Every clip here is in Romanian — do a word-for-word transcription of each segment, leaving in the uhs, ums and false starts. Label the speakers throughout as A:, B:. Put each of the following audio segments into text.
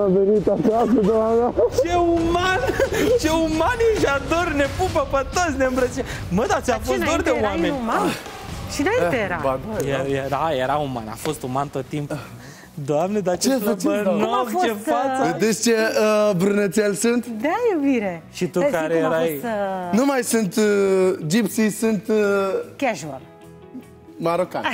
A: a venit acasă, doamna.
B: Ce uman! Ce uman e, Jador, ne pupă pe toți, ne îmbrățe. Mă, dar ți-a fost dor de oameni.
C: Și înainte era.
B: Ba, era, era, era uman, a fost uman tot timpul. Doamne, dar ce flăbănoc, ce față!
A: Vedeți ce uh, brunățel sunt?
C: Da, iubire.
B: Și tu care erai?
C: Fost, uh...
A: Nu mai sunt uh, gypsy, sunt... Uh...
C: Casual.
A: Marocan.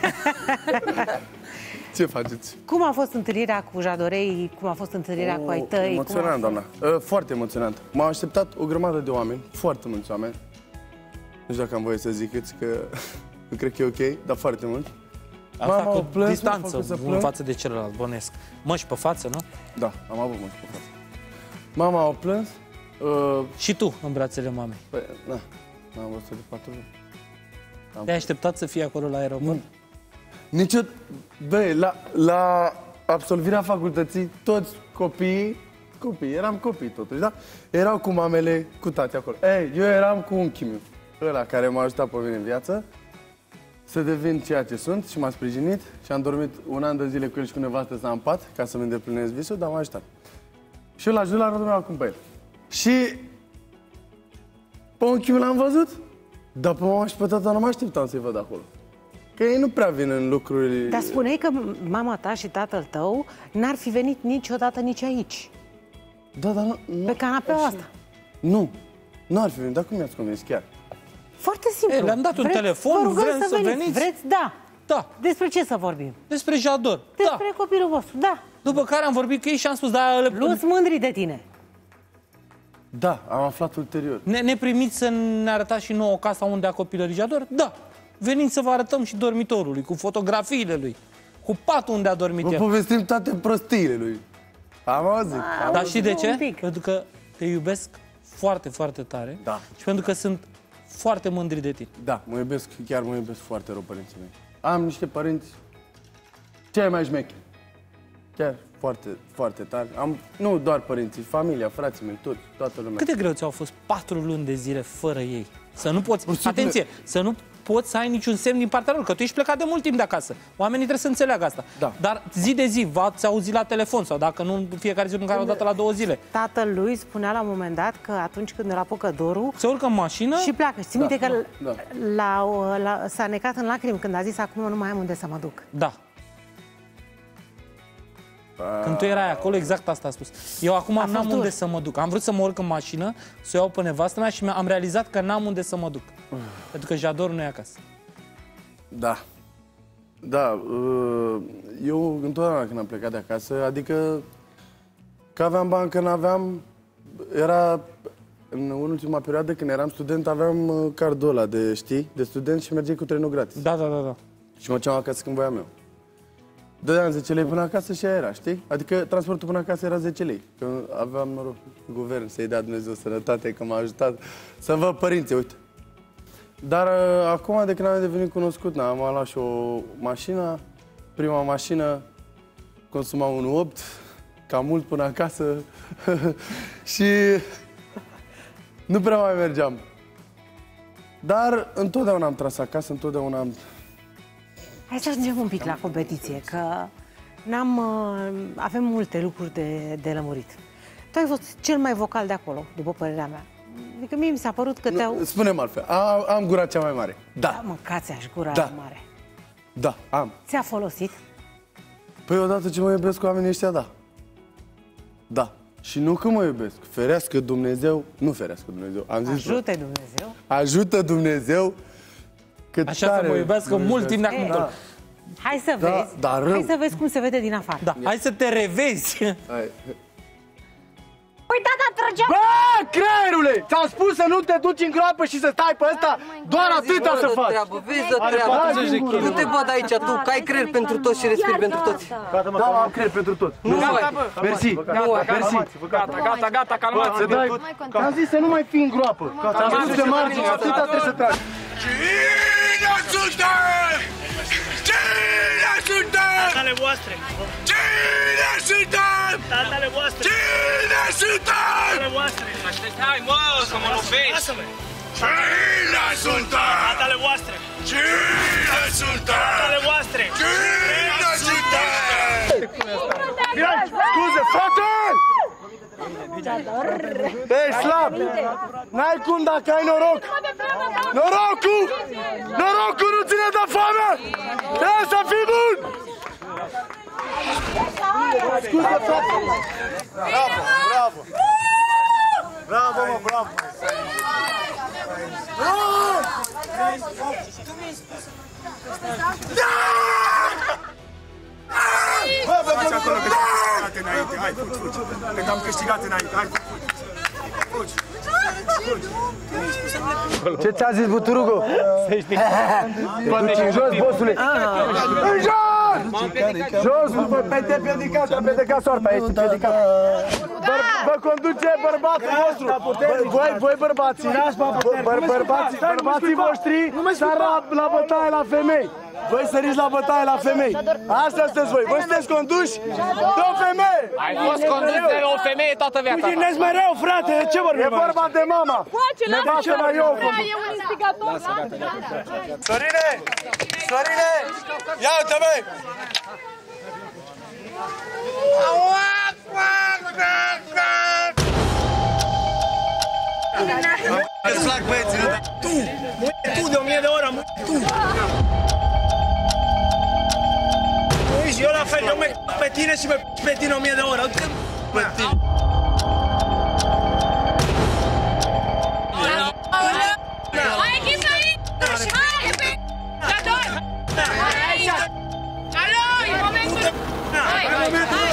A: Ce faceți?
C: Cum a fost întâlnirea cu Jadorei? Cum a fost întâlnirea oh, cu ai tăi?
A: Emoționant, doamna. Uh, foarte emoționant. M-au așteptat o grămadă de oameni, foarte mulți oameni. Nu știu dacă am voie să ziceți că nu cred că e ok, dar foarte mult.
B: Asta cu plâns, distanță în față de celălalt, bănesc. Măși pe față, nu?
A: Da, am avut măși pe față. Mama a plâns. Uh...
B: Și tu în brațele mamei?
A: Păi, da, n-am văzut de patru luni.
B: Te-ai așteptat să fii acolo la aeroport?
A: Nici eu... Băi, la, la absolvirea facultății, toți copiii, copii, eram copii totuși, da? Erau cu mamele, cu tati acolo. Ei, eu eram cu unchiul meu, ăla care m-a ajutat pe mine în viață să devin ceea ce sunt și m-a sprijinit și am dormit un an de zile cu el și cu nevastă să am pat ca să-mi îndeplinesc visul, dar m-a ajutat. Și eu l-a ajutat la rândul meu acum pe el. Și pe unchiul l-am văzut, dar pe mama și pe tata nu mă așteptam să-i văd acolo. Că ei nu prea vin în lucruri...
C: Dar spuneai că mama ta și tatăl tău n-ar fi venit niciodată nici aici.
A: Da, dar nu... nu
C: pe canapeaua asta.
A: Nu, nu ar fi venit, dar cum mi-ați convins chiar?
C: Foarte simplu.
B: Le-am dat un
C: vreți,
B: telefon, vrem să, să veniți. veniți.
C: Vreți? Da.
B: Da.
C: Despre ce să vorbim?
B: Despre Jador.
C: Despre
B: da.
C: copilul vostru, da.
B: După care am vorbit cu ei și am spus, da... Le...
C: Nu-s mândri de tine.
A: Da, am aflat ulterior.
B: Ne, ne primiți să ne arătați și nouă casa unde a copilărit Jador? Da. Veniți să vă arătăm și dormitorul lui, cu fotografiile lui, cu patul unde a dormit
A: el.
B: el.
A: Vă povestim toate prostiile lui. Am auzit.
B: Dar știi de ce? Pentru că te iubesc foarte, foarte tare.
A: Da.
B: Și pentru că sunt foarte mândri de tine.
A: Da, mă iubesc, chiar mă iubesc foarte rău părinții mei. Am niște părinți cei mai șmecheri. Chiar foarte, foarte tare. Am, nu doar părinții, familia, frații mei, toți, toată lumea.
B: Cât de greu ți-au fost patru luni de zile fără ei? Să nu poți,
A: Posibil.
B: atenție, să nu poți să ai niciun semn din partea lor, că tu ești plecat de mult timp de acasă. Oamenii trebuie să înțeleagă asta.
A: Da.
B: Dar zi de zi, v-ați auzit la telefon sau dacă nu, fiecare zi, măcar o dată la două zile.
C: Tatăl lui spunea la un moment dat că atunci când îl apucă dorul...
B: Se urcă în mașină
C: și pleacă. Ții minte
A: da,
C: că
A: da.
C: La, la, s-a necat în lacrimi când a zis acum nu mai am unde să mă duc.
B: Da. Când tu erai acolo, exact asta a spus. Eu acum n-am unde să mă duc. Am vrut să mă urc în mașină, să o iau pe nevastă mea și am realizat că n-am unde să mă duc. Uh. Pentru că Jador nu e acasă.
A: Da. Da. Eu întotdeauna când am plecat de acasă, adică că aveam bani, că n-aveam, era în ultima perioadă când eram student, aveam cardul ăla de, știi, de student și mergeai cu trenul gratis.
B: Da, da, da, da.
A: Și mă duceam acasă când voiam eu. Dădeam zece lei până acasă și aia era, știi? Adică transportul până acasă era zece lei. Că aveam noroc cu guvern să-i dea Dumnezeu sănătate, că m-a ajutat să văd părinții, uite. Dar uh, acum, de când am devenit cunoscut, na, am luat și o mașină. Prima mașină consuma unu virgulă opt, cam mult până acasă. Și nu prea mai mergeam. Dar întotdeauna am tras acasă, întotdeauna am...
C: Hai să ajungem un pic la competiție, că n-am, avem multe lucruri de, de lămurit. Tu ai fost cel mai vocal de acolo, după părerea mea. Adică mie mi s-a părut că te-au...
A: Spune-mi altfel, am, am gura cea mai mare. Da.
C: Da, mâncați-aș gura
A: da.
C: mare.
A: Da, am.
C: Ți-a folosit?
A: Păi odată ce mă iubesc cu oamenii ăștia, da. Da. Și nu că mă iubesc, ferească Dumnezeu, nu ferească Dumnezeu. Am zis
C: Ajută Dumnezeu.
A: Ajută Dumnezeu. Cât
B: așa tare să mă iubească mult iubesc. Timp de acum. Da.
C: Hai să
A: da,
C: vezi,
A: da,
C: hai să vezi cum se vede din afară.
B: Da. Hai să te revezi.
A: Hai.
C: Păi tata trăgea...
D: Bă, creierule! Ți-am spus să nu te duci în groapă și să stai pe ăsta, doar atâta să faci.
E: Vezi de treabă, nu te văd aici tu, că ai creier pentru toți și respiri pentru toți.
D: Da, am creier pentru toți.
E: Nu,
D: mersi, mersi.
B: Gata, gata, gata, calmați.
D: Ți-am zis să nu mai fii în groapă. Ți-am spus de margine, atâta trebuie să tragi.
F: Cine suntem? Cine suntem?
G: Tatale voastre!
F: Cine suntem?
G: Tatale voastre!
F: Cine suntem?
G: Tatale voastre!
B: Hai, mă, să mă lovești!
G: Lasă-mă!
F: Cine suntem?
G: Tatale voastre!
F: Cine suntem?
G: Tatale voastre!
F: Cine suntem?
D: Scuze, fată!
A: Ești slab! N-ai cum dacă ai noroc! Norocul! Norocul nu ține de foame! Trebuie să fii bun! Scuze, frate! Bravo, bravo! Bravo, mă, bravo! Bă, bă, bă, acolo că te-am câștigat înainte, hai, fugi, fugi, că te-am câștigat înainte, hai, fugi, fugi. Ce ți-a zis Buturugu? Să știi. Te duci în jos, bossule. În jos! Jos, te-ai piedicat, te-ai piedicat soarta, ești piedicat. Vă conduce bărbatul vostru. Voi, voi bărbații, bărbații, bărbații voștri sar la bătaie la femei. Voi săriți la bătaie la femei. Asta sunteți voi. Voi sunteți conduși de o femeie.
G: Ai fost condus de o femeie toată viața ta.
D: Uite-neți mereu, frate, ce vorbim?
A: E vorba de mama.
H: Nevastă
A: la eu.
H: E un instigator.
A: Sorine! Sorine! Ia uite, băi! Îți plac băieții, nu?
D: Tu! Tu de o mie de ori, am tu! Eu la fel, eu mă pe tine și pe tine o mie de ori. Pe tine.
H: Hai, echipă aici! Hai, pe... Jador! Hai aici! Alo, e momentul! Hai, hai!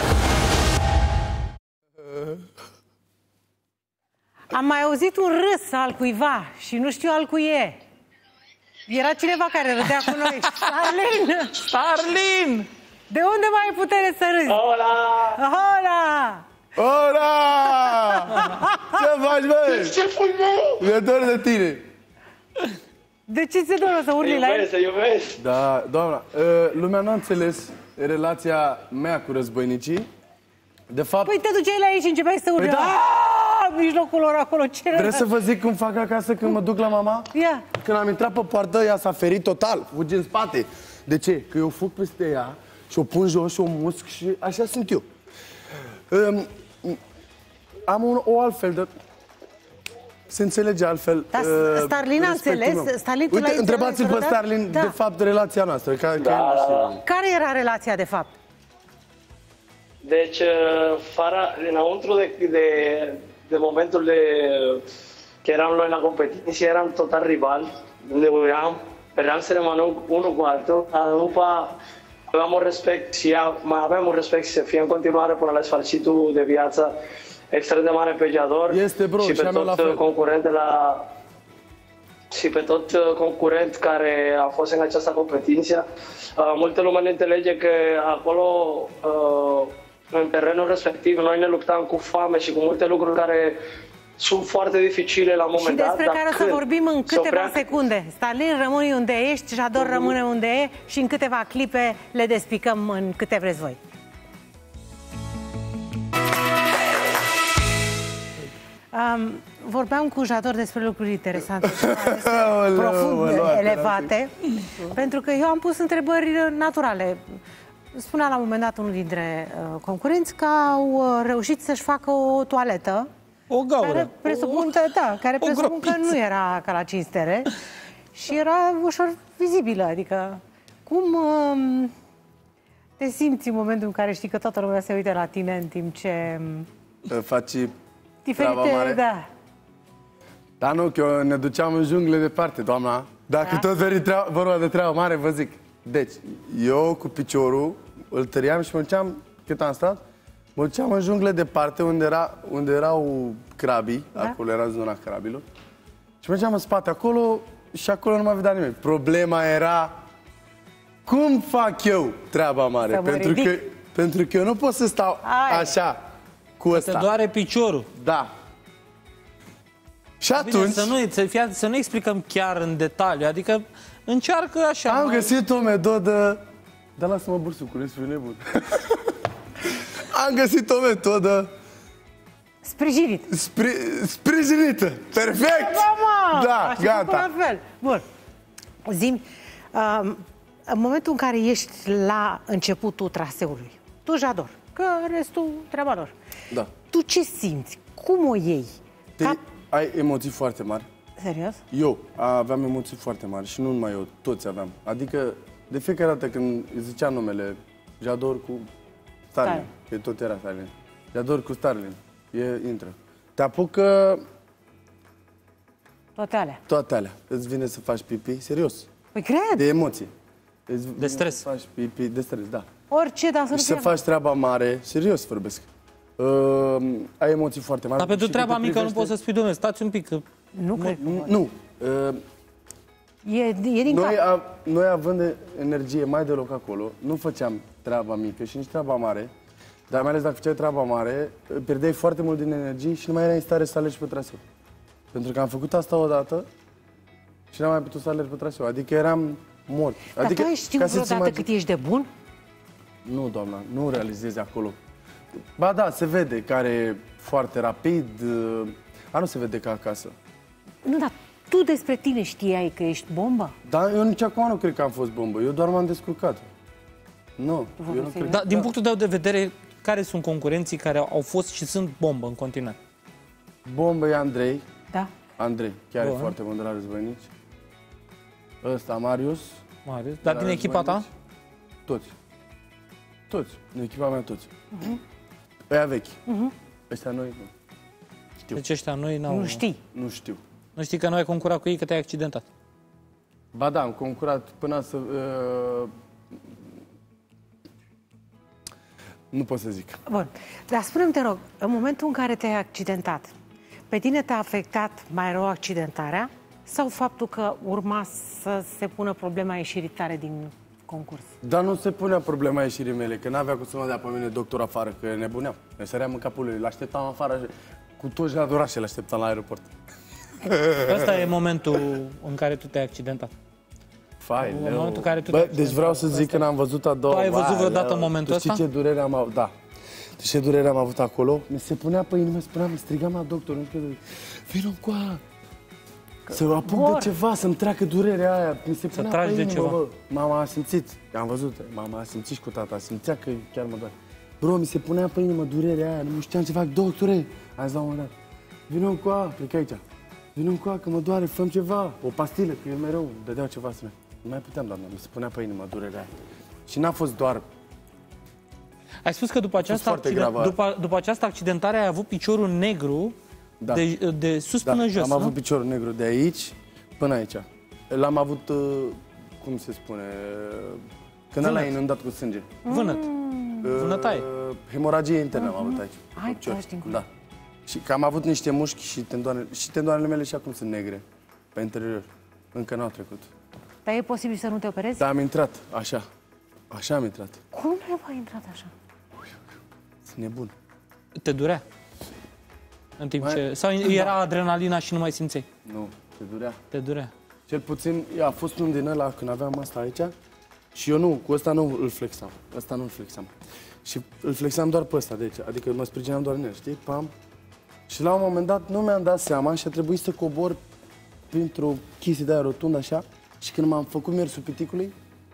C: Am mai auzit un râs al cuiva și nu știu al cui e. Era cineva care râdea cu noi. Starlin!
B: Starlin!
C: De unde mai ai putere să râzi?
D: Hola!
C: Hola!
A: Ora! Ce faci, băi?
D: Ce faci, bă?
A: Mi-e dor de tine.
C: De ce ți-e doră să urli la el?
D: Să iubesc!
A: Da, doamna, lumea nu a înțeles relația mea cu războinicii. De fapt...
C: Păi te duceai la ei și începeai să urli.
A: Păi da.
C: Aaaa, în mijlocul lor acolo, ce rău.
A: Vreți să vă zic cum fac acasă când mă duc la mama?
C: Ia.
A: Când am intrat pe poartă, ea s-a ferit total, fugi în spate. De ce? Că eu fug peste ea și o pun jos și o musc și așa sunt eu. Um, am un, o altfel de... Se înțelege altfel.
C: Dar
A: uh,
C: Starlin a înțeles?
A: meu.
C: Starlin, tu
A: Uite,
C: l-ai
A: întrebați-l pe
C: înțeles,
A: Starlin,
C: da?
A: de fapt, relația noastră. Ca,
D: Da,
A: ca
D: da, da.
C: Care era relația, de fapt?
I: Deci, fara, înăuntru de, de, de momentul de că eram noi la competiție, eram total rival, ne uream, peream să rămână unul cu altul, dar după aveam un respect și ea, mai aveam un respect să fie în continuare până la sfârșitul de viață extrem de mare pe Jador.
A: Este, bro,
I: și pe
A: și
I: tot concurent de la și pe tot concurent care a fost în această competiție. Uh, multe lume ne înțelege că acolo, uh, în terenul respectiv, noi ne luptam cu foame și cu multe lucruri care sunt foarte dificile la un moment dat.
C: Și despre
I: dat,
C: care o să vorbim în câteva
I: oprea...
C: secunde. Starlin, rămâi unde ești, Jador mm-hmm. rămâne unde e și în câteva clipe le despicăm în câte vreți voi. Um, vorbeam cu Jador despre lucruri interesante, despre profund elevate, pentru că eu am pus întrebări naturale. Spunea la un moment dat unul dintre uh, concurenți că au uh, reușit să-și facă o toaletă.
B: O gaură.
C: Care presupun că, da, care presupun că nu era ca la cinstere și era ușor vizibilă. Adică, cum uh, te simți în momentul în care știi că toată lumea se uită la tine în timp ce...
A: Faci
C: diferite, da.
A: Da, nu, că eu ne duceam în jungle departe, doamna. Dacă da. tot veri treaba, vorba de treabă mare, vă zic. Deci, eu cu piciorul îl tăriam și mă duceam, cât am stat, mă duceam în jungle departe, unde, era, unde erau crabii, da? Acolo era zona crabilor. Și mă duceam în spate acolo și acolo nu mai vedea nimeni. Problema era cum fac eu treaba mare, pentru că, pentru că eu nu pot să stau Ai. așa cu ăsta.
B: Te doare piciorul.
A: Da. Și atunci...
B: Bine, să, nu, să, fie, să nu explicăm chiar în detaliu, adică încearcă așa.
A: Am
B: mai...
A: găsit o metodă... Dar lasă-mă bursucule, ești nebun. Am găsit o metodă...
C: Sprijinit.
A: Spri... Sprijinită. Perfect!
C: Da,
A: da
C: așa
A: gata.
C: La fel. Bun. Zi-mi, um, în momentul în care ești la începutul traseului, tu, Jador, că restul treaba lor.
A: Da.
C: Tu ce simți? cum o iei?
A: Te,
C: Ca...
A: ai emoții foarte mari.
C: Serios?
A: Eu aveam emoții foarte mari și nu numai eu, toți aveam. Adică, de fiecare dată când îi zicea numele, Jador cu Starlin, că tot era Starlin. Jador cu Starlin, e, intră. Te apucă...
C: Toate alea.
A: Toate alea. Îți vine să faci pipi, serios.
C: Păi cred.
A: De emoții. Îți
B: de stres.
A: Să faci pipi, de stres, da.
C: Orice, dar să nu
A: și să faci treaba mare, serios vorbesc. Uh, ai emoții foarte mari.
B: Dar pentru treaba mică privește... nu poți să spui, domnule, stați un pic. Că...
C: Nu cred că
A: Nu. Uh,
C: e, e din
A: noi,
C: cap.
A: a, noi având energie mai deloc acolo, nu făceam treaba mică și nici treaba mare, dar mai ales dacă făceai treaba mare, pierdeai foarte mult din energie și nu mai erai în stare să alergi pe traseu. Pentru că am făcut asta odată și n-am mai putut să alerg pe traseu. Adică eram mort.
C: Dar
A: adică,
C: tu ai știut vreodată imagine... cât ești de bun?
A: Nu, doamna, nu realizezi acolo. Ba da, se vede care e foarte rapid. A, nu se vede ca acasă.
C: Nu, dar tu despre tine știai că ești bombă?
A: Da, eu nici acum nu cred că am fost bombă. Eu doar m-am descurcat. Nu, eu nu cred.
B: Da, din punctul tău de vedere, care sunt concurenții care au fost și sunt bombă în continuare?
A: Bombă e Andrei.
C: Da.
A: Andrei, chiar
B: Bun.
A: e foarte bun de la războinici. Ăsta, Marius.
B: Marius. Dar din echipa ta?
A: Toți. Toți. Din echipa mea toți. Uh-huh. Ăia vechi. Uh-huh. Ăștia noi nu. Știu.
B: Deci ăștia noi n-au...
C: Nu știi.
A: Nu știu.
B: Nu știi că nu ai concurat cu ei, că te-ai accidentat?
A: Ba da, am concurat până să... Uh... Nu pot să zic.
C: Bun. Dar spune-mi, te rog, în momentul în care te-ai accidentat, pe tine te-a afectat mai rău accidentarea sau faptul că urma să se pună problema ieșirii tare din concurs?
A: Dar nu se punea problema ieșirii mele, că n-avea cum să mă dea pe mine doctor afară, că nebuneam. Ne săream în capul lui, l-așteptam afară, cu toți la orașe l-așteptam la aeroport.
B: Ăsta e momentul în care tu te-ai accidentat.
A: Fai,
B: în momentul în care tu
A: Bă, deci vreau să zic că n-am văzut a doua.
B: Tu ai văzut vreodată momentul
A: ăsta? Știi ce durere am avut? Da. Știi ce durere am avut acolo? Mi se punea pe inimă, spuneam, strigam la doctor, nu știu, vină cu a... Să apuc Bor. de ceva, să-mi treacă durerea aia. Mi se punea pe inimă, de ceva. Bă. Mama a simțit, am văzut, mama a simțit și cu tata, simțea că chiar mă doare. Bro, mi se punea pe inimă durerea aia, nu știam ce fac, doctore. Am zis la un moment dat, vină cu a, plec aici. Vină cu a, că mă doare, fă ceva, o pastilă, că eu mereu îmi dădeau ceva să mea. Nu mai puteam, doamna, mi se punea pe inimă durerea aia. Și n-a fost doar...
B: Ai spus că după această, accident, după, după această accidentare ai avut piciorul negru da. de, de sus
A: da,
B: până jos,
A: am
B: nu?
A: avut piciorul negru de aici până aici. L-am avut, cum se spune, când ăla e inundat cu sânge.
B: Vânăt. Vânătaie.
A: Hemoragie internă am avut aici.
C: Ai, tragi din
A: da. Și că am avut niște mușchi și tendoane, și tendoanele mele și acum sunt negre pe interior. Încă n-au trecut.
C: Dar e posibil să nu te operezi?
A: Da, am intrat, așa. Așa am intrat.
C: Cum ai intrat așa?
A: Sunt nebun.
B: Te durea? În timp mai... ce... Sau era da. adrenalina și nu mai simțeai?
A: Nu, te durea.
B: Te durea.
A: Cel puțin, a fost unul din ăla când aveam asta aici și eu nu, cu ăsta nu îl flexam. Ăsta nu îl flexam. Și îl flexam doar pe ăsta de aici, adică mă sprijineam doar în el, știi? Pam. Și la un moment dat nu mi-am dat seama și a trebuit să cobor printr-o chestie de aia rotundă așa și când m-am făcut mersul piticului,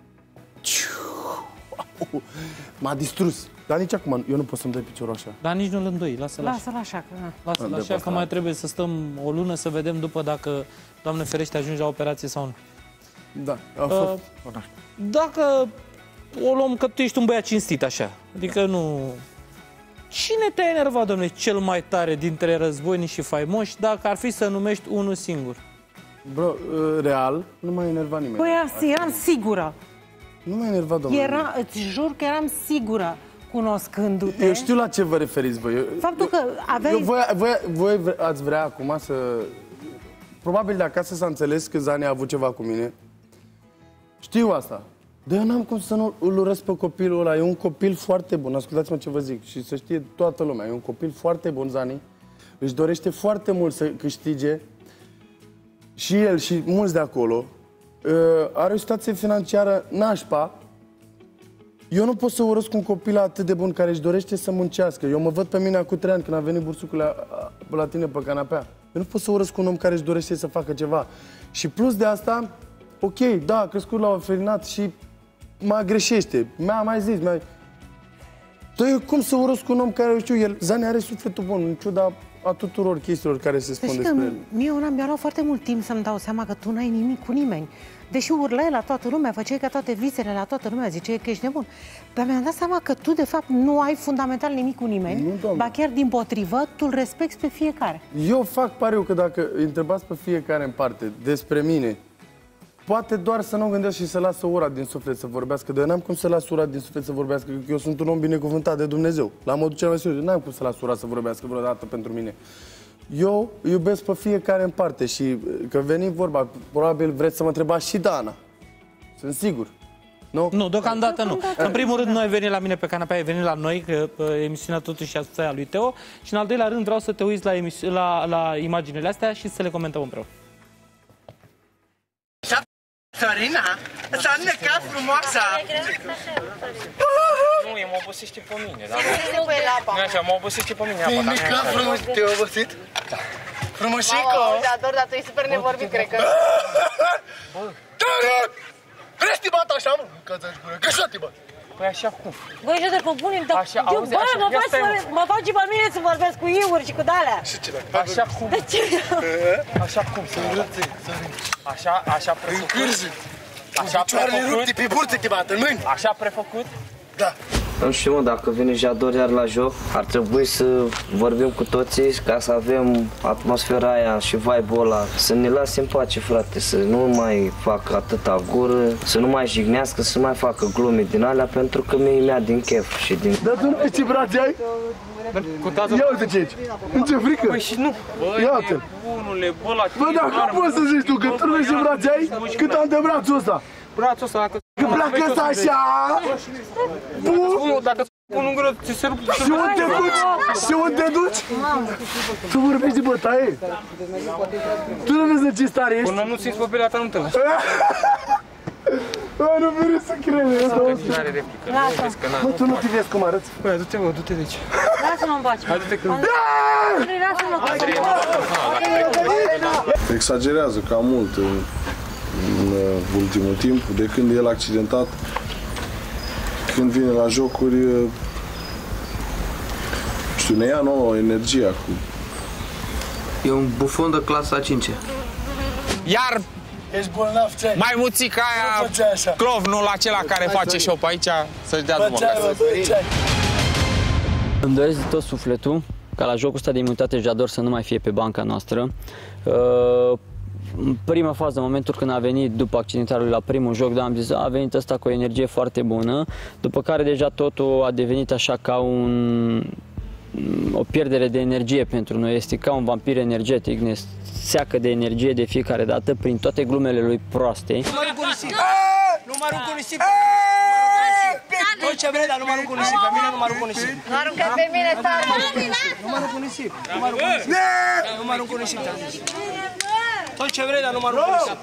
A: m-a distrus. Dar nici acum eu nu pot să-mi dai piciorul așa.
B: Dar nici nu-l îndoi, lasă-l așa.
C: Lasă-l așa, că...
B: Lasă-l așa, că mai trebuie să stăm o lună să vedem după dacă, Doamne ferește, ajungi la operație sau nu.
A: Da, a fost... Uh,
B: dacă o luăm că tu ești un băiat cinstit așa, adică nu... Cine te-a enervat, domnule, cel mai tare dintre războinici și faimoși, dacă ar fi să numești unul singur?
A: Bro, real, nu m-a enervat nimeni.
C: Băi, eram sigură.
A: Nu m-a enervat, domnule.
C: Era, îți jur că eram sigură, cunoscându-te.
A: Eu știu la ce vă referiți voi. Eu,
C: Faptul că aveai...
A: Eu, voi, voi, voi ați vrea acum să... Probabil de acasă s-a înțeles că Zani a avut ceva cu mine. Știu asta. Dar eu n-am cum să nu îl urăsc pe copilul ăla. E un copil foarte bun. Ascultați-mă ce vă zic și să știe toată lumea. E un copil foarte bun, Zani. Își dorește foarte mult să câștige. Și el și mulți de acolo. Uh, are o situație financiară nașpa. Eu nu pot să urăsc un copil atât de bun care își dorește să muncească. Eu mă văd pe mine acum trei ani când a venit bursucul la, la tine pe canapea. Eu nu pot să urăsc un om care își dorește să facă ceva. Și plus de asta, ok, da, a crescut la orfelinat și mă greșește. Mi-a mai zis, mi-a... Dar eu cum să urăsc un om care, eu știu, el, Zani are sufletul bun, în ciuda a tuturor chestiilor care se spun
C: Deci
A: despre el.
C: mie una mi-a luat foarte mult timp să-mi dau seama că tu n-ai nimic cu nimeni. Deși urlai la toată lumea, făceai ca toate visele la toată lumea, ziceai că ești nebun. Dar mi-am dat seama că tu, de fapt, nu ai fundamental nimic cu nimeni,
A: nu,
C: ba chiar dimpotrivă, tu îl respecti pe fiecare.
A: Eu fac pariu că dacă îi întrebați pe fiecare în parte despre mine, poate doar să nu gândesc și să lasă ura din suflet să vorbească, dar eu n-am cum să las ura din suflet să vorbească, că eu sunt un om binecuvântat de Dumnezeu. La modul cel mai serios, n-am cum să las ura să vorbească vreodată pentru mine. Eu iubesc pe fiecare în parte și că veni vorba, probabil vreți să mă întrebați și Dana. Sunt sigur. Nu?
B: Nu, deocamdată nu. În primul rând, nu ai venit la mine pe canapea, ai venit la noi, că uh, emisiunea totuși e a lui Teo. Și în al doilea rând vreau să te uiți la, la, la imaginele astea și să le comentăm împreună.
D: Sorina, s-a necat frumoasa!
G: Nu, e mă obosește pe mine, dar nu așa, mă obosește pe mine apa.
D: Te-ai necat frumos, te-ai obosit? Da. Frumosico!
H: Te ador, dar tu ești super nevorbit, cred că.
D: Vrei să te bat așa, mă? Că-ți-aș gură, că așa te bat!
G: Păi așa cum?
C: Băi, Jodor, pe bune, dar
G: Așa,
C: eu,
G: auzi,
C: bă,
G: așa,
C: mă
G: ia
C: faci,
G: stai,
C: să,
G: mă.
C: mă faci pe mine să vorbesc cu iuri și cu de-alea.
D: Și ce dacă?
G: Așa cum?
C: De ce?
G: Așa cum? Așa, așa prefăcut? Așa
D: Picioarele rupte
G: prefăcut?
D: pe burtă te bat, în mâini!
G: Așa prefăcut?
D: Da.
E: Nu știu, mă, dacă vine Jador iar la joc, ar trebui să vorbim cu toții ca să avem atmosfera aia și vibe-ul ăla, să ne lase în pace, frate, să nu mai facă atâta gură, să nu mai jignească, să nu mai facă glume din alea, pentru că mi-e mea din chef și din...
D: Dar tu nu vezi ce brațe ai? Ia uite ce aici. Nu ce frică?
G: Păi și nu.
D: Ia uite-l.
G: Bunule, bă, la
D: Bă, dar cum poți să zici tu că tu nu vezi ce brațe ai? Cât am de brațul ăsta?
G: brațul ăsta, dacă...
D: Că pleacă ăsta așa! Bun!
G: Dacă spun în gură, ți se rup...
D: Și unde te duci? Și unde te duci? Tu vorbești de bătaie? Tu nu vezi de ce stare ești?
G: Până nu simți pe pelea ta, nu te lași.
D: Bă, nu vine să crede, asta o să...
G: N-are replică,
D: Bă, tu nu te vezi cum arăți?
G: Băi, du-te, bă, du-te de aici.
C: Lasă-mă în pace.
G: Hai-du-te că...
C: Lasă-mă că...
J: Exagerează cam mult în, în ultimul timp, de când e el accidentat. Când vine la jocuri, nu știu, ne ia nouă energia cu...
E: E un bufon de clasa a cincea.
G: Iar
D: Ești bolnav, ce?
G: mai muțica aia, clovnul acela care face show pe aici, să-și dea drumul acasă.
K: Îmi doresc de tot sufletul ca la jocul ăsta de imunitate Jador să nu mai fie pe banca noastră. În prima fază, în momentul când a venit după accidentarea lui la primul joc, da, am zis, a venit ăsta cu o energie foarte bună, după care deja totul a devenit așa ca un, o pierdere de energie pentru noi, este ca un vampir energetic, ne seacă de energie de fiecare dată prin toate glumele lui proaste.
D: Numărul cu nisip! Numărul cu nisip! Tot ce vrei, dar numărul cu nisip, pe mine numărul cu nisip.
H: Nu aruncă pe mine, tare!
D: Numărul cu nisip, numărul cu nisip. Numărul cu nisip, te-am zis. Tot ce vrei, dar numărul cu nisip.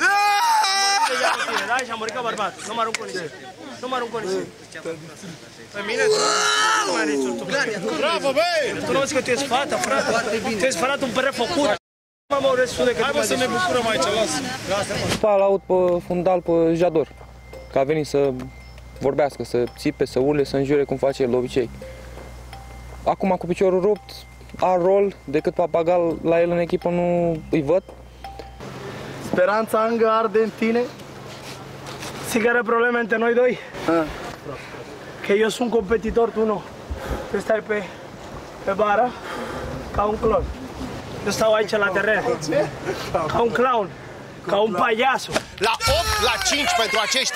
D: Da, și-am muricat bărbat, numărul cu nisip. Numărul cu nisip. Pe mine, nu mai are insultul. Bravo, băi! Tu nu vezi că tu ești fata, frate? Tu ești fata un pere făcut. Mă restul de că hai, mă, să ne bucurăm aici, lasă.
G: După aia l-aud pe fundal pe Jador, că a venit să vorbească, să țipe, să urle, să înjure cum face el de obicei. Acum cu piciorul rupt, are rol, decât papagal la el în echipă nu îi văd.
A: Speranța încă arde în tine?
D: Sigare probleme între noi doi?
A: A.
D: Că eu sunt competitor, tu nu. Tu stai pe, pe bară ca un clown. Eu stau aici la teren, ca un clown, ca un paiasu.
F: La opt, la cinci pentru aceștia.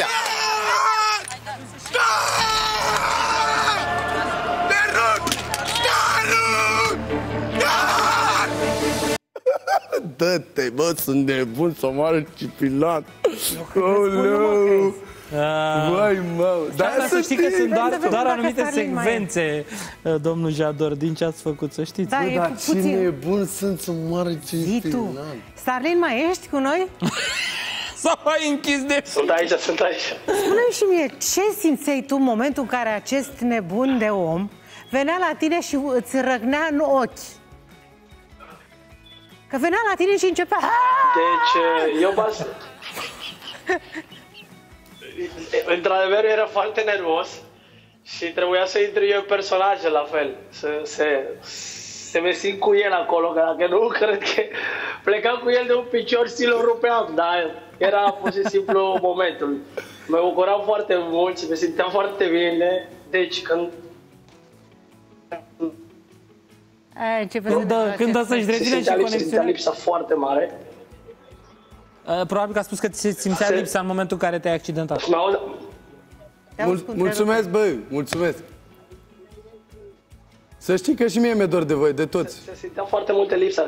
A: Dă-te, bă, sunt nebun să moară Cipilat. Oleu! Vai, mă!
B: Dar să știi că sunt doar, doar anumite secvențe, domnul Jador, din ce ați făcut, să știți.
C: Da,
A: Bă,
C: e
A: dar ce
C: puțin.
A: nebun sunt să moară Cipilat.
C: Starlin, mai ești cu noi?
B: Sau ai închis de...
I: Sunt aici, sunt aici.
C: Spune-mi și mie, ce simțeai tu în momentul în care acest nebun de om venea la tine și îți răgnea în ochi? Că venea la tine și începea...
I: Deci, eu bas... Într-adevăr, era foarte nervos și trebuia să intru eu personaje la fel, să, să, se vă simt cu el acolo, că dacă nu, cred că plecam cu el de un picior și l-o rupeam, dar era pur și simplu momentul. Mă bucuram foarte mult și mă simțeam foarte bine, deci când...
C: A, începe
B: Când,
C: să
B: când o să-și revine și
I: simțea lipsa,
B: conexiunea?
I: simțea lipsa foarte mare.
B: Uh, Probabil că a spus că ți se simțea
I: Se-
B: lipsa în momentul în care te-ai accidentat.
I: Mi-aud-
A: Mul- mulțumesc, bă, mulțumesc. Să știi că și mie mi-e dor de voi, de toți.
I: Se simțea foarte multă lipsa.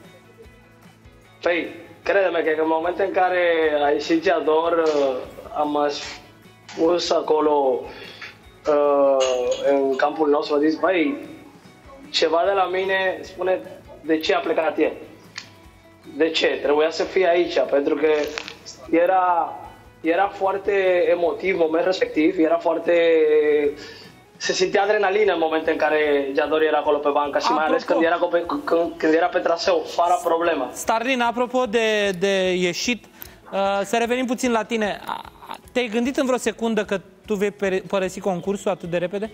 I: Păi, crede-mă că în momentul în care a ieșit Jador, am spus acolo în campul nostru, a zis, băi, ceva de la mine spune de ce a plecat el. De ce? Trebuia să fie aici, pentru că era, era foarte emotiv momentul respectiv, era foarte... Se simțea adrenalină în momentul în care Jador era acolo pe bancă și mai ales când era, pe, când, când era pe traseu, fără problemă.
B: Starlin, apropo de, de ieșit, uh, să revenim puțin la tine. Te-ai gândit în vreo secundă că tu vei părăsi concursul atât de repede?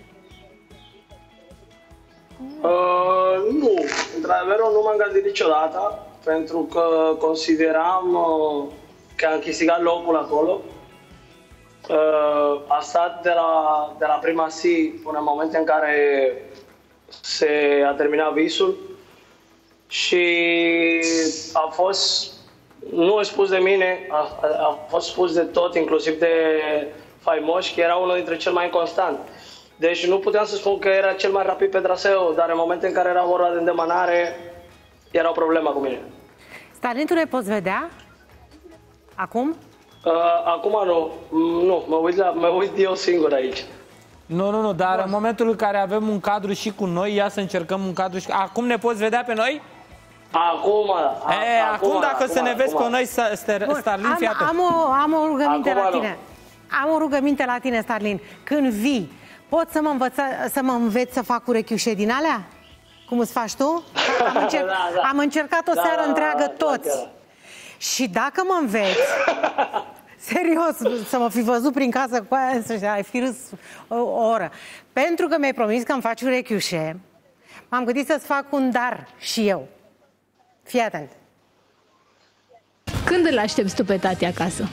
I: Uh, nu, într-adevăr nu m-am gândit niciodată, pentru că consideram uh, că am câștigat locul acolo. Uh, a stat de la, de la prima zi până în momentul în care se a terminat visul și a fost, nu a spus de mine, a, a, a fost spus de tot, inclusiv de Faimoș, că era unul dintre cel mai constant. Deci nu puteam să spun că era cel mai rapid pe traseu, dar în momentul în care era vorba de îndemânare, era o problemă cu mine.
C: Starlin, tu ne poți vedea? Acum?
I: Uh, acum nu, nu, mă uit, la, mă uit eu singur aici.
B: Nu, nu, nu, dar în momentul în care avem un cadru și cu noi, ia să încercăm un cadru și... Acum ne poți vedea pe noi?
I: Acum, a,
B: e, acum, acum dacă
I: acum,
B: să ne vezi
I: acum.
B: pe noi, Starlin,
C: am,
B: fii atent.
C: am, o, am o rugăminte
I: Acum
C: la
I: nu.
C: tine. Am o rugăminte la tine, Starlin. Când vii, poți să mă, învăța, să mă înveți să fac urechiușe din alea? Cum îți faci tu? Am, încerc,
I: Da, da.
C: am încercat o
I: Da,
C: seară
I: da,
C: întreagă
I: da,
C: toți.
I: da.
C: Și dacă mă înveți, serios, să mă fi văzut prin casă cu aia, să ai fi râs o, o oră. Pentru că mi-ai promis că îmi faci urechiușe, m-am gândit să-ți fac un dar și eu. Fii atent.
L: Când îl aștepți tu pe tati acasă?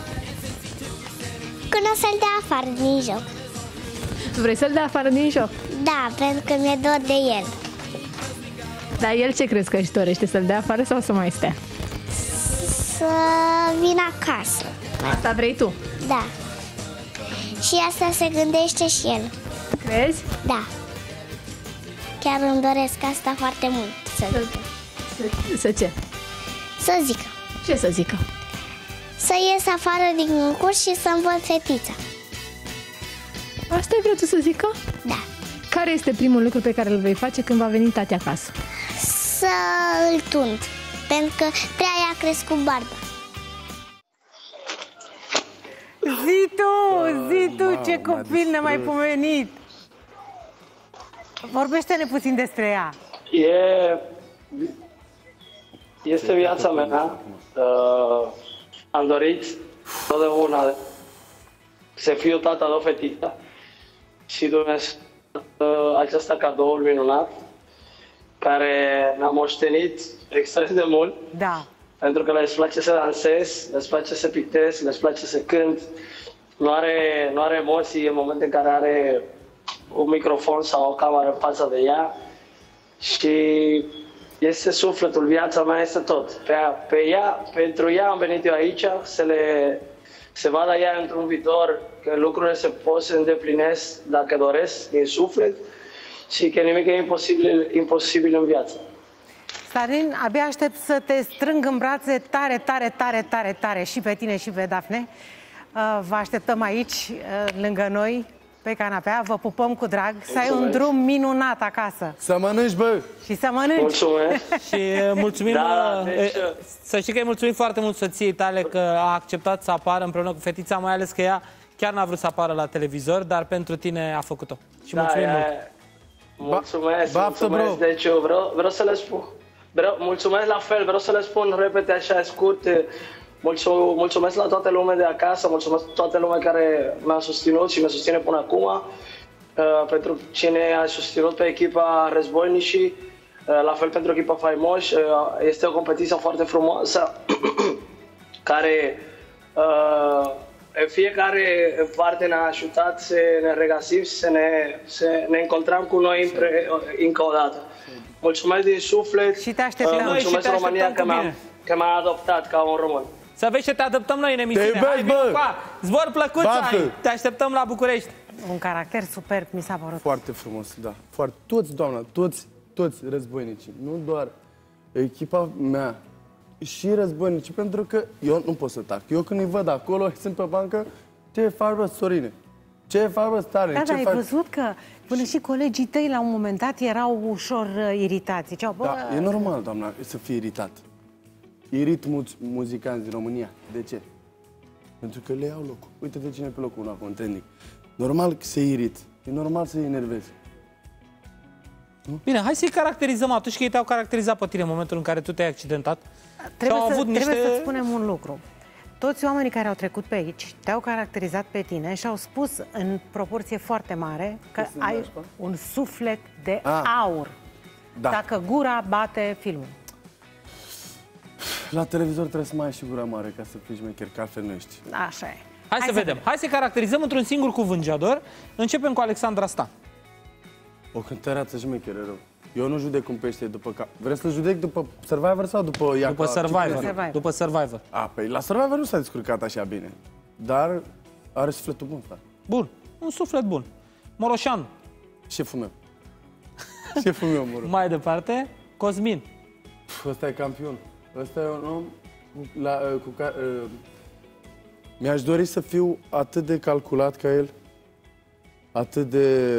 M: Când o să-l dea afară din joc.
L: Vrei să-l dea afară din joc?
M: Da, pentru că mi-e dor de el.
L: Dar el ce crezi că își dorește? Să-l dea afară sau să mai stea?
M: Să vin acasă.
L: Asta vrei tu?
M: Da. Și asta se gândește și el.
L: Crezi?
M: Da. Chiar îmi doresc asta foarte mult. Să,
L: să, să ce?
M: Să zică.
L: Ce să zică?
M: Să ies afară din concurs și să-mi văd fetița.
L: Asta ai vrut să zică?
M: Da.
L: Care este primul lucru pe care îl vei face când va veni tati acasă?
M: Să îl tund. Pentru că prea i-a crescut barba.
C: Zi tu, zi tu, ce copil nemaipomenit. Vorbește-ne puțin despre ea.
I: E, este viața mea. Uh, am dorit totdeauna să fiu tata de o fetiță și Dumnezeu uh, acesta cadoul minunat care mi-a moștenit extrem de mult.
C: Da.
I: Pentru că le place să dansez, le place să pictez, le place să cânt. Nu are, nu are emoții în momentul în care are un microfon sau o cameră în fața de ea. Și este sufletul, viața mea este tot. Pe ea, pe ea, pentru ea am venit eu aici, să le se vadă ea într-un viitor că lucrurile se pot să îndeplinesc dacă doresc din suflet și că nimic e imposibil, imposibil în viață.
C: Starlin, abia aștept să te strâng în brațe tare, tare, tare, tare, tare, și pe tine și pe Dafne. Vă așteptăm aici, lângă noi, pe canapea, vă pupăm cu drag, să ai un drum minunat acasă.
A: Să mănânci, bă!
C: Și să mănânci.
I: Mulțumesc!
B: Și mulțumim,
I: da, deci...
B: să știi că îi mulțumim foarte mult soției tale că a acceptat să apară împreună cu fetița, mai ales că ea chiar n-a vrut să apară la televizor, dar pentru tine a făcut-o. Și
I: da,
B: mulțumim
I: e...
B: mult!
I: Mulțumesc,
A: ba,
I: mulțumesc.
A: bro.
I: Deci eu vreau, vreau să le spun. Vreau, mulțumesc la fel, vreau să le spun repede așa scurt. Mulțumesc, mulțumesc la toată lumea de acasă, mulțumesc la toată lumea care m-a susținut și mă susține până acum. Uh, pentru cine a susținut pe echipa Războinici. La fel pentru echipa Faimoși, este o competiție foarte frumoasă care fiecare parte ne-a ajutat să ne regăsim și să ne, să ne încontrăm cu noi împre, încă o dată. Mulțumesc din suflet
C: și te așteptăm.
I: Mulțumesc
B: și te
I: România că m-a, că m-a adoptat ca un român.
B: Să vezi ce te adoptăm noi în emisiune.
A: Te iubesc, bă!
B: Zbor plăcut să ai. Te așteptăm la București.
C: Un caracter superb, mi s-a părut.
A: Foarte frumos, da. Foarte. Toți, doamna, toți, toți războinicii. Nu doar echipa mea, și războinicii, pentru că eu nu pot să tac. Eu când îi văd acolo, sunt pe bancă, ce faci, bă, Sorine? Ce faci, bă, Stare?
C: Da,
A: ce
C: dar ai
A: faci?
C: văzut că până și colegii tăi la un moment dat erau ușor uh, iritați. Ziceau, bă...
A: Da, e normal, doamna, să fie iritat. Irit mulți muzicanți din România. De ce? Pentru că le iau locul. Uite de cine pe locul unu acum, în trending. Normal că se irit. E normal să-i enervezi.
B: Bine, hai să-i caracterizăm atunci că ei te-au caracterizat pe tine în momentul în care tu te-ai accidentat.
C: Trebuie,
B: au
C: să,
B: avut
C: trebuie
B: niște...
C: să-ți spunem un lucru. Toți oamenii care au trecut pe aici te-au caracterizat pe tine și au spus în proporție foarte mare că ai un suflet de
A: ah,
C: aur.
A: Da.
C: Dacă gura bate filmul.
A: La televizor trebuie să mai ai și gura mare ca să fii șmecher, că altfel nu ești.
C: Așa e.
B: Hai,
C: Hai
B: să,
C: să
B: vedem.
C: vedem.
B: Hai să caracterizăm într-un singur cuvânt, Jador. Începem cu Alexandra Stan.
A: O cântăreață șmecheră rău. Eu nu judec un pește după cap. Vreți să judec după Survivor sau după Iaca?
B: După Survivor.
C: Survivor.
B: După Survivor.
A: A, păi la Survivor nu s-a descurcat așa bine. Dar are sufletul bun, frate.
B: Bun. Un suflet bun. Moroșan.
A: Șeful meu. Șeful meu, mă rog.
B: Mai departe, Cosmin.
A: Ăsta e campion. Ăsta e un om la, cu care... Uh, mi-aș dori să fiu atât de calculat ca el, atât de...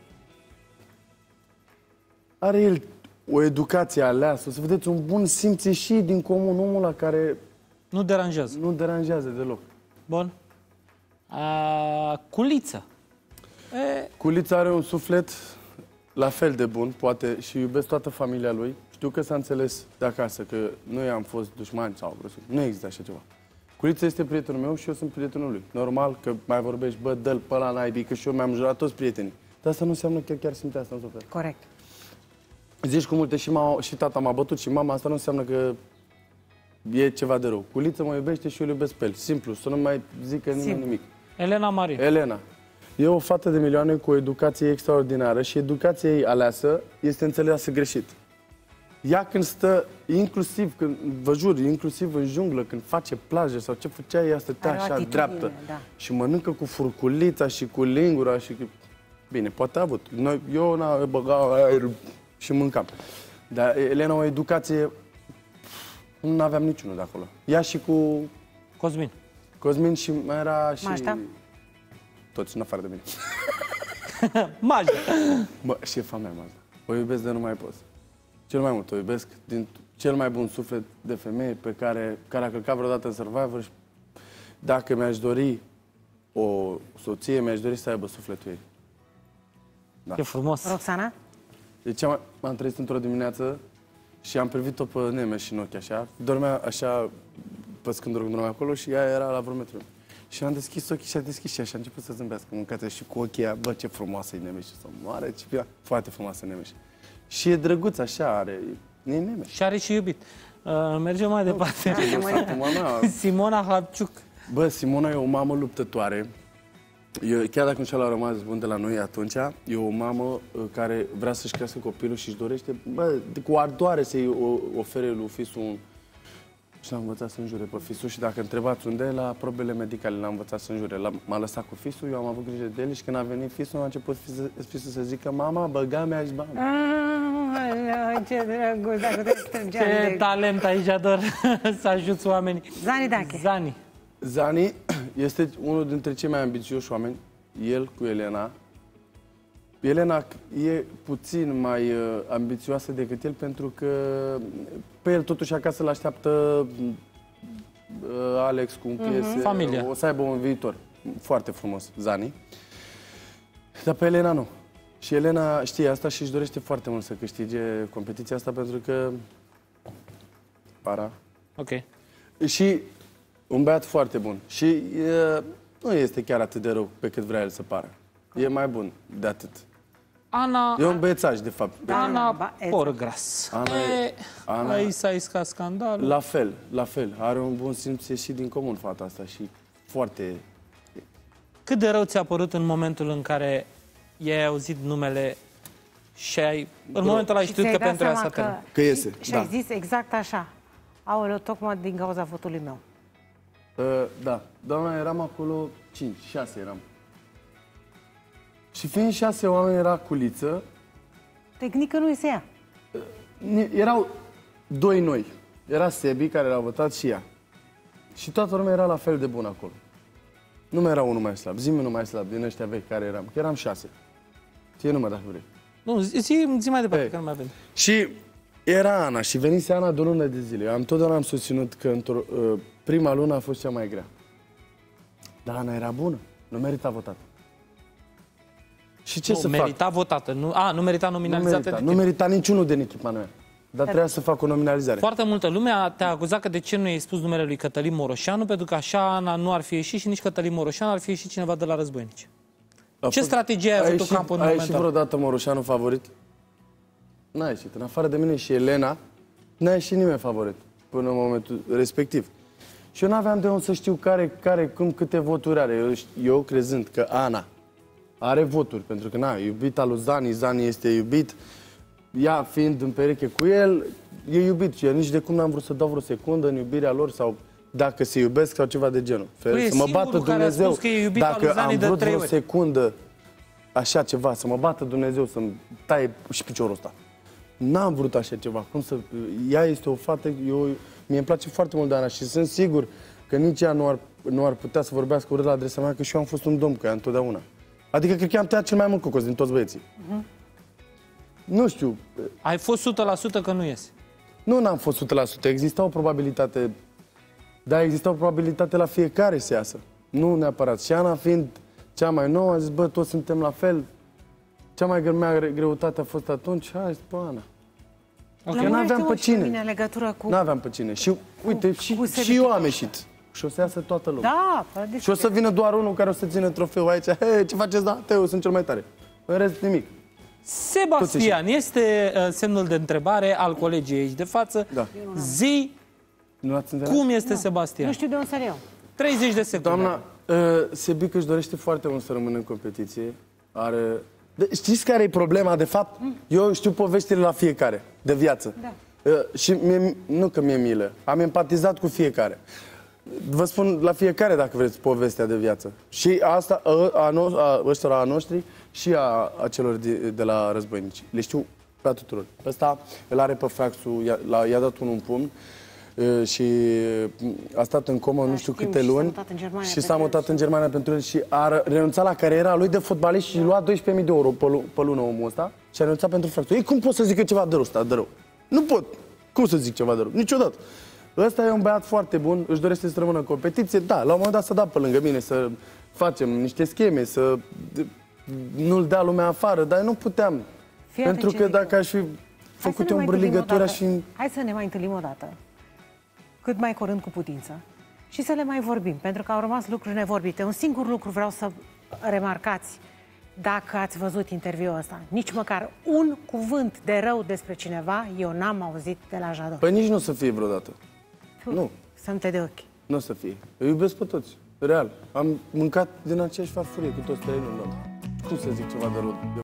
A: Are el o educație aleasă, o să vedeți un bun simț și din comun, omul la care...
B: Nu deranjează.
A: Nu deranjează deloc.
B: Bun. A, Culiță.
A: E... Culița are un suflet la fel de bun, poate, și iubesc toată familia lui. Știu că s-a înțeles de acasă, că noi am fost dușmani sau vreo. Nu există așa ceva. Culița este prietenul meu și eu sunt prietenul lui. Normal că mai vorbești, bă, dă-l pe ăla naibii, că și eu mi-am jurat toți prietenii. Dar asta nu înseamnă că chiar simte asta în suflet.
C: Corect.
A: Zici cu multe și, și tata m-a bătut și mama, asta nu înseamnă că e ceva de rău. Culița mă iubește și eu îl iubesc pe el. Simplu, să nu mai zică nimeni nimic.
B: Elena Marie.
A: Elena. E o fată de milioane cu o educație extraordinară și educația ei aleasă este înțeleasă greșit. Ea când stă, inclusiv, când, vă jur, inclusiv în junglă, când face plaje sau ce făcea, ea stătea așa dreaptă. Da. Și mănâncă cu furculița și cu lingura și... Bine, poate a avut. Noi, eu n-am băgat aer și mâncam. Dar Elena, o educație, nu aveam niciunul de acolo. Ea și cu...
B: Cosmin.
A: Cosmin și mai era și...
C: Mașta?
A: Toți, în afară de mine.
B: Majda.
A: Bă, șefa mea, Majda. O iubesc de nu mai pot. Cel mai mult o iubesc din cel mai bun suflet de femeie pe care, care a călcat vreodată în Survivor și dacă mi-aș dori o soție, mi-aș dori să aibă sufletul ei.
B: Da. E frumos.
C: Roxana?
A: Deci am, m-am trezit într-o dimineață și am privit-o pe Nemes în ochi așa. Dormea așa, păscând dormea acolo și ea era la vreo metru. Și am deschis ochii și a deschis și așa, a început să zâmbească mâncați și cu ochii ea, bă, ce frumoasă e Nemes și să moare, ce fia, foarte frumoasă Nemes. Și e drăguț așa, are, e Nemes.
B: Și are și iubit. Uh, mergem mai departe. Simona Hapciuc.
A: Bă, Simona e o mamă luptătoare. Eu, chiar dacă nu și-a rămas bun de la noi atunci, e o mamă care vrea să-și crească copilul și își dorește, bă, cu ardoare să-i ofere lui fisul un... Și l-am învățat să înjure pe fisul și dacă întrebați unde, la probele medicale l-am învățat să înjure. M-a lăsat cu fisul, eu am avut grijă de el și când a venit fisul, a început fisul să zică, mama, băga mea și bani.
C: Ah, ce drăguț, dacă te strângeam
B: Ce
C: de...
B: talent aici, Jador, să ajuți oamenii.
C: Zani Dache.
B: Zani.
A: Zani este unul dintre cei mai ambițioși oameni, el cu Elena. Elena e puțin mai uh, ambițioasă decât el pentru că pe el totuși acasă l-așteaptă uh, Alex cu un piese.
B: Mm-hmm. Familia.
A: O să aibă un viitor foarte frumos, Zani. Dar pe Elena nu. Și Elena știe asta și își dorește foarte mult să câștige competiția asta pentru că... Para.
B: Ok.
A: Și un băiat foarte bun. Și uh, nu este chiar atât de rău pe cât vrea el să pară. E mai bun de atât.
B: Ana...
A: E un băiețaș, de fapt.
B: Ana Porgras.
A: Ana,
B: e,
A: Ana,
B: aici s-a iscat scandalul.
A: La fel, la fel. Are un bun simț ieșit din comun fata asta și foarte...
B: Cât de rău ți-a părut în momentul în care i-ai auzit numele și ai... În momentul ăla ai știut că pentru ea s-a terminat.
A: Că iese,
C: Și
A: da.
C: ai zis exact așa. Aoleu, tocmai din cauza votului meu.
A: Uh, da, doamna, eram acolo cinci, șase eram. Și fiind șase oameni, era culiță.
C: Tehnică nu iese ea.
A: Erau doi noi. Era Sebi, care l-a votat, și ea. Și toată lumea era la fel de bună acolo. Nu mai era unul mai slab. Zi-mi unul mai slab din ăștia vechi care eram. Că eram șase. Ție număr dacă vrei.
B: Nu, zi, zi mai departe, că nu mai avem.
A: Și era Ana și venise Ana de o lună de zile. Eu am totdeauna am susținut că într-o, uh, prima lună a fost cea mai grea. Dar Ana era bună. Nu merita votată. Și ce
B: nu,
A: să
B: merita
A: fac?
B: votată. Nu, a, nu merita nominalizată.
A: Nu merita,
B: de
A: nu merita niciunul din echipa mea. Dar trebuia să fac o nominalizare.
B: Foarte multă lume te-a acuzat că de ce nu i-ai spus numele lui Cătălin Moroșanu, pentru că așa Ana nu ar fi ieșit și nici Cătălin Moroșanu, ar fi ieșit cineva de la Războinici.
A: A
B: Ce
A: fost...
B: strategie ai avut tu campul în
A: momentul ăla? A
B: momentul
A: ieșit vreodată Moroșanu favorit? N-a ieșit. În afară de mine și Elena, n-a ieșit nimeni favorit până în momentul respectiv. Și eu n-aveam de unde să știu care, care, cum, câte voturi are. Eu, eu crezând că Ana are voturi, pentru că, na, iubita lui Zani, Zani este iubit, ea fiind în pereche cu el, e iubit și eu nici de cum n-am vrut să dau vreo secundă în iubirea lor sau dacă se iubesc sau ceva de genul.
B: Păi
A: să mă bată Dumnezeu dacă am vrut vreo secundă așa ceva, să mă bată Dumnezeu, să-mi taie și piciorul ăsta. N-am vrut așa ceva. Cum să... Ea este o fată, eu, mie îmi place foarte mult de Ana și sunt sigur că nici ea nu ar, nu ar putea să vorbească urât la adresa mea, că și eu am fost un domn cu ea întotdeauna. Adică cred că am tăiat cel mai mult cocos din toți băieții. Uh-huh. Nu știu.
B: Ai fost o sută la sută că nu iese?
A: Nu, n-am fost o sută la sută. Exista o probabilitate, dar exista o probabilitate la fiecare să iasă. Nu neapărat. Și Ana fiind cea mai nouă, a zis, bă, toți suntem la fel. Cea mai mea greutate a fost atunci, hai, bă, Ana.
C: Okay. N-aveam pe cine. Legătură cu...
A: N-aveam pe cine. Și, uite, cu, și, cu și eu am ieșit. Și o să iasă toată lumea.
C: Da,
A: și o să vină doar unul care o să țină trofeul aici. Hei, ce faceți, da? Eu sunt cel mai tare. În rest, nimic.
B: Sebastian, este uh, semnul de întrebare al colegii aici de față.
A: Da.
B: Zi, cum este
C: nu.
B: Sebastian?
C: Nu știu de unde să iau.
B: treizeci de secunde.
A: Doamna, uh, Sebic își dorește foarte mult să rămână în competiție. Are... De, știți care e problema, de fapt? Mm. Eu știu poveștile la fiecare, de viață. Da. Uh, și mie, nu că mi-e milă, am empatizat cu fiecare. Vă spun la fiecare, dacă vreți, povestea de viață. Și asta, a, a, no, a ăștia a noștri și a, a celor de, de la Războinici. Le știu pe tuturor. Ăsta îl are pe Fraxul, i-a dat unul în pumn uh, și a stat în comă nu știu câte luni și s-a mutat în Germania pentru el și a renunțat la cariera lui de fotbalist și lua doisprezece mii de euro pe, pe lună omul ăsta și a renunțat pentru Fraxul. Ei, cum pot să zică ceva de rău ăsta, de rău? Nu pot. Cum să zic ceva de rău? Niciodată. Ăsta e un băiat foarte bun, își dorește să rămână în competiție. Da, la un moment dat să da pe lângă mine, să facem niște scheme, să nu-l dea lumea afară, dar nu puteam. Fii pentru că dacă aș fi făcut eu în ligătură și...
C: Hai să ne mai întâlnim o dată, cât mai curând cu putință, și să le mai vorbim, pentru că au rămas lucruri nevorbite. Un singur lucru vreau să remarcați, dacă ați văzut interviul ăsta. Nici măcar un cuvânt de rău despre cineva eu n-am auzit de la Jador.
A: Păi nici nu o să fie vreodată. Nu.
C: Să-mi te de ochi.
A: Nu o să fie. Eu iubesc pe toți. Real. Am mâncat din aceeași farfurie cu toți trei în lume. Cum să zic ceva de rău?